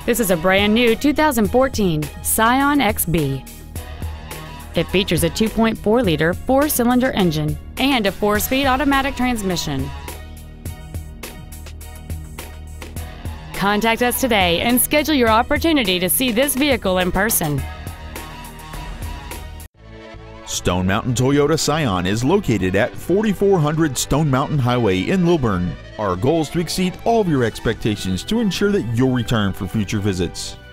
This is a brand new 2014 Scion XB. It features a 2.4-liter four-cylinder engine and a 4-speed automatic transmission. Contact us today and schedule your opportunity to see this vehicle in person. Stone Mountain Toyota Scion is located at 4400 Stone Mountain Highway in Lilburn. Our goal is to exceed all of your expectations to ensure that you'll return for future visits.